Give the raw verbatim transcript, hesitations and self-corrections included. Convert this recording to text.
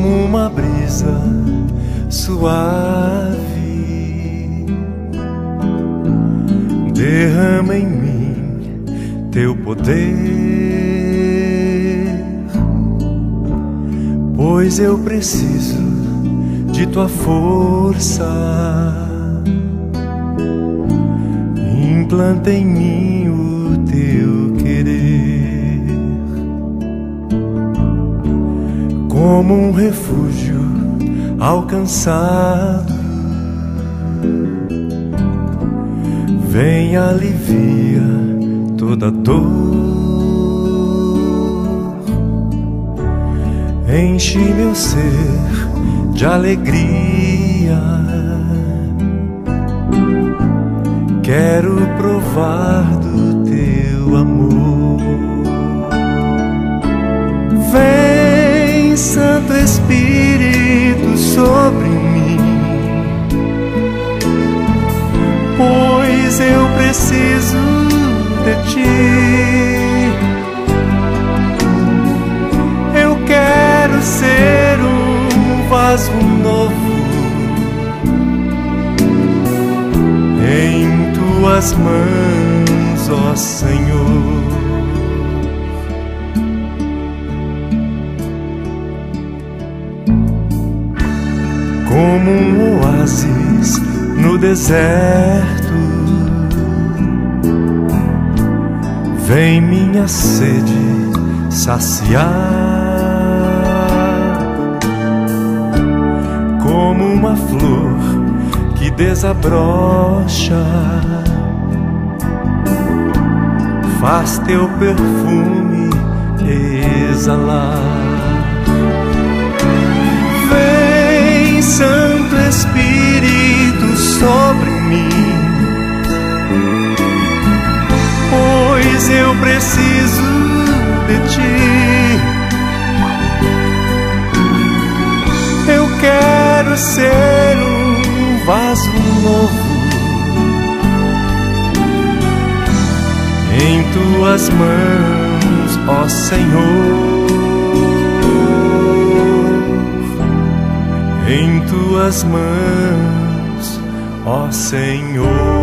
como uma brisa suave, derrama em mim teu poder, pois eu preciso de tua força. Implanta em mim o teu querer, como um refúgio alcançado. Vem, alivia toda dor, enche meu ser de alegria. Quero provar do teu amor. Vem, Santo Espírito, sobre mim, pois eu preciso de ti. Eu quero ser um vaso novo em tuas mãos, ó Senhor. Como um oásis no deserto, vem minha sede saciar. Como uma flor que desabrocha, faz teu perfume exalar. Vem, Santo Espírito, sobre mim, pois eu preciso de ti. Eu quero ser um vaso novo em tuas mãos, ó Senhor. Em tuas mãos, ó Senhor.